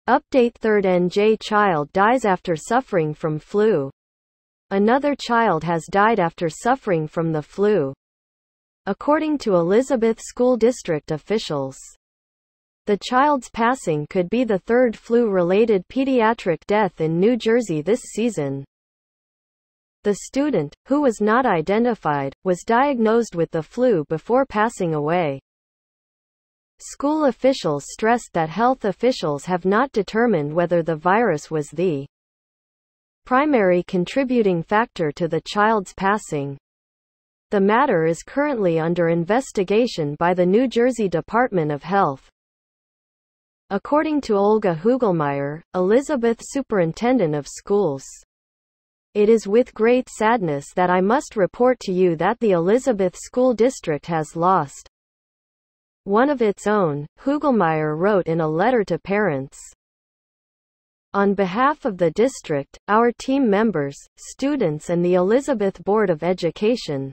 Update: third NJ child dies after suffering from flu. Another child has died after suffering from the flu, according to Elizabeth School District officials. The child's passing could be the third flu-related pediatric death in New Jersey this season. The student, who was not identified, was diagnosed with the flu before passing away. School officials stressed that health officials have not determined whether the virus was the primary contributing factor to the child's passing. The matter is currently under investigation by the New Jersey Department of Health. According to Olga Hugelmeyer, Elizabeth Superintendent of Schools, "It is with great sadness that I must report to you that the Elizabeth School District has lost one of its own," Hugelmeyer wrote in a letter to parents. "On behalf of the district, our team members, students and the Elizabeth Board of Education,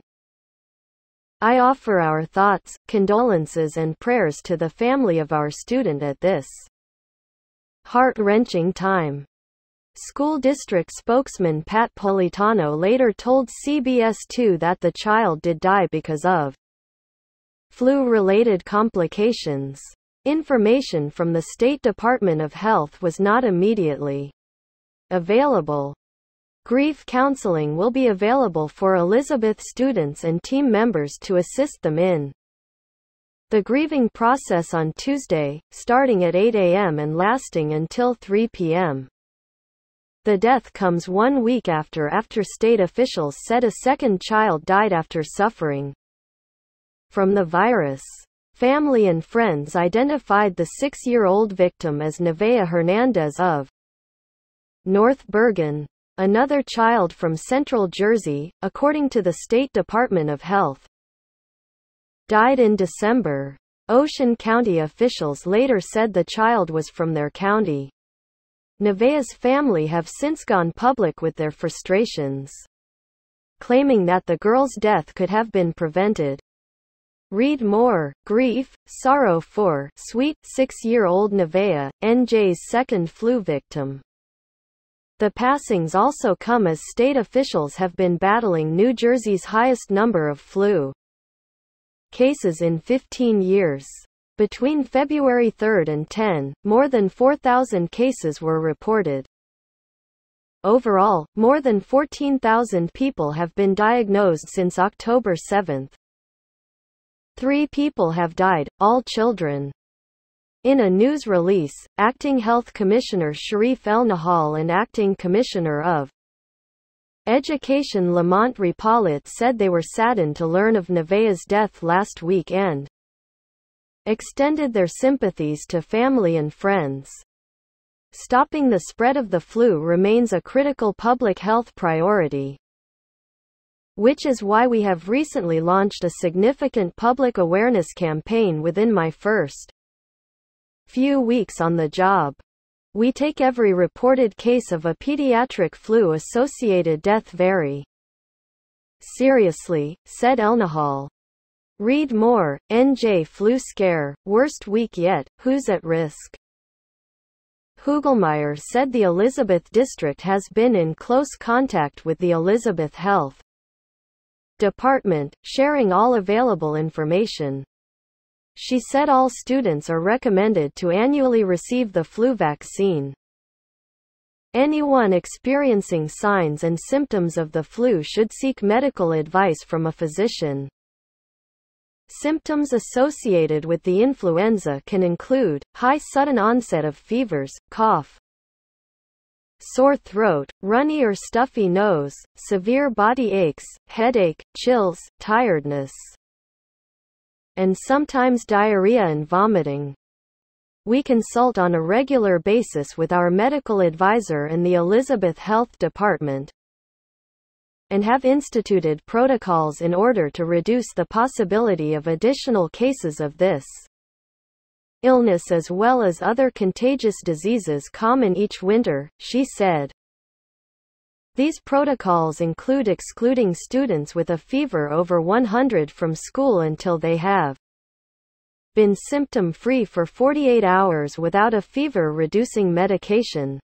I offer our thoughts, condolences and prayers to the family of our student at this heart-wrenching time." School district spokesman Pat Politano later told CBS 2 that the child did die because of flu-related complications. Information from the State Department of Health was not immediately available. Grief counseling will be available for Elizabeth students and team members to assist them in the grieving process on Tuesday, starting at 8 a.m. and lasting until 3 p.m. The death comes 1 week after state officials said a second child died after suffering from the virus. Family and friends identified the 6-year-old victim as Nevaeh Hernandez of North Bergen. Another child from Central Jersey, according to the State Department of Health, died in December. Ocean County officials later said the child was from their county. Nevaeh's family have since gone public with their frustrations, claiming that the girl's death could have been prevented. Read more: grief, sorrow for sweet 6-year-old Nevaeh, NJ's second flu victim. The passings also come as state officials have been battling New Jersey's highest number of flu cases in 15 years. Between February 3 and 10, more than 4,000 cases were reported. Overall, more than 14,000 people have been diagnosed since October 7. 3 people have died, all children. In a news release, Acting Health Commissioner Sharif El-Nahal and Acting Commissioner of Education Lamont Repaulet said they were saddened to learn of Nevaeh's death last week and extended their sympathies to family and friends. Stopping the spread of the flu remains a critical public health priority, which is why we have recently launched a significant public awareness campaign within my first few weeks on the job. We take every reported case of a pediatric flu-associated death very seriously, said El-Nahal. Read more: NJ flu scare, worst week yet, who's at risk? Hugelmeyer said the Elizabeth District has been in close contact with the Elizabeth Health Department, sharing all available information. She said all students are recommended to annually receive the flu vaccine. Anyone experiencing signs and symptoms of the flu should seek medical advice from a physician. Symptoms associated with the influenza can include high sudden onset of fevers, cough, sore throat, runny or stuffy nose, severe body aches, headache, chills, tiredness, and sometimes diarrhea and vomiting. We consult on a regular basis with our medical advisor and the Elizabeth Health Department, and have instituted protocols in order to reduce the possibility of additional cases of this illness as well as other contagious diseases common each winter, she said. These protocols include excluding students with a fever over 100 from school until they have been symptom-free for 48 hours without a fever-reducing medication.